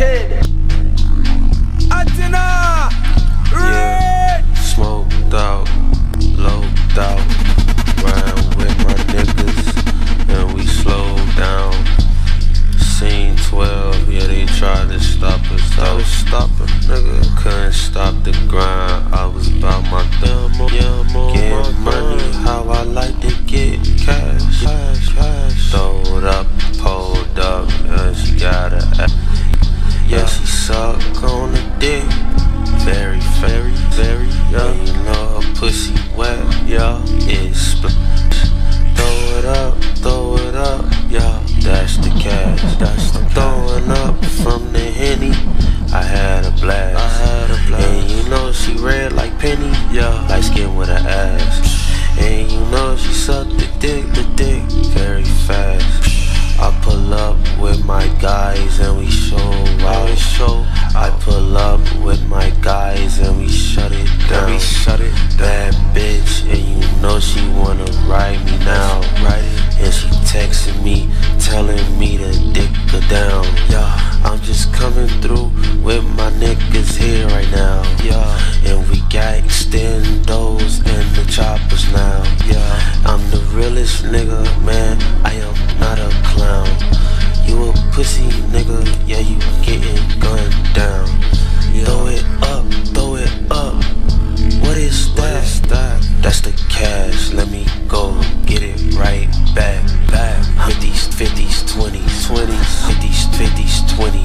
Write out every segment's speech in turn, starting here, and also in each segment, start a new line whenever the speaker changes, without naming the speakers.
head. Atina!
Yeah, smoked out, loped out, riding with my niggas, and we slowed down. Scene 12, yeah, they tried to stop us. I was stopping, nigga, couldn't stop the grind. I was about my thumb, yeah, I'm on getting money, how I like to get cash. Throwed up, pulled up, and she got a yeah, she suck on the dick. Very, yeah. You know her pussy wet, yeah. It's split. Throw it up, yeah. That's the cash, throwing up from the Henny. I had a blast, and you know she red like Penny, yeah. Light skin with her ass, and you know she sucked the dick very fast. I pull up with my guys and we show out. I pull up with my guys and we shut it down. Bad bitch, and you know she wanna ride me now. And she texting me, telling me to dick her down. Yeah, I'm just coming through with my niggas here right now. Yeah, and we got extendos and the choppers now. Yeah, I'm the realest nigga, man. I am not a clown. You a pussy nigga, yeah, you getting gunned down. Yeah. Throw it up. What is that? That's the cash. Let me go get it right back. 50s, 20s, 50s, 20s,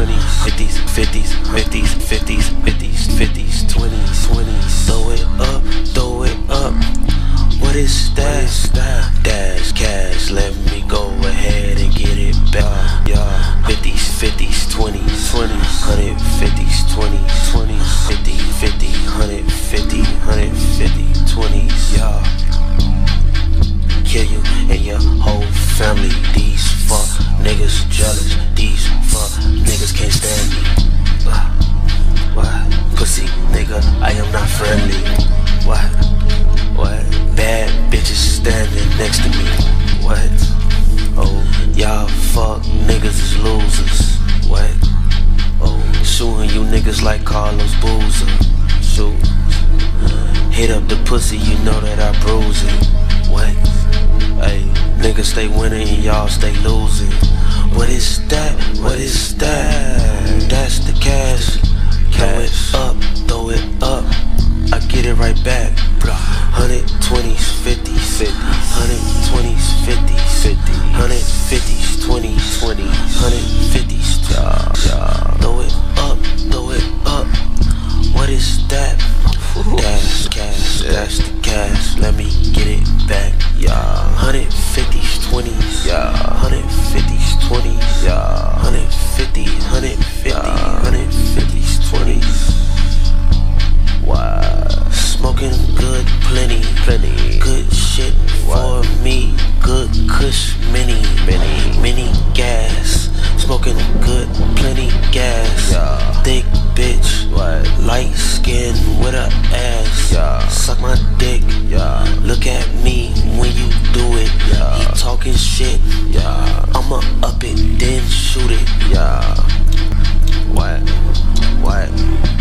50s, 20s. Throw it up. What is that? Dash cash. Let me go ahead and get it back. Yeah. 50s, 20s, 150s, 20s, 50, 150, 20s. Yeah. Kill you and your whole family. These fuck niggas jealous. These fuck niggas can't stand me. What? Pussy nigga, I am not friendly. What? Bad bitches standing next to me. What? Oh, y'all fuck niggas is losers. What? Oh, shooting you niggas like Carlos Boozer. Shoot. Hit up the pussy, you know that I bruise it. What? Hey, niggas stay winning and y'all stay losing. What is that? That's the cash. Throw it up. I get it right back. 120s, 50s, 120s, 50s, 150s, 20s, 150s. Yeah. Throw it up. What is that? That's cash. That's the cash. Let me get it back. Yeah. 150s, 20s. Yeah. 150s, 20s. Yeah. 150s, 20s. Wow. Smoking good, plenty. Good shit for me. Good kush, mini gas. Smoking good, plenty gas. Yeah. Thick bitch, light skin with a ass. Yeah. Suck my dick. Yeah. Look at me when you do it. Yeah. He talking shit. Yeah. I'ma up it, then shoot it. Yeah. What?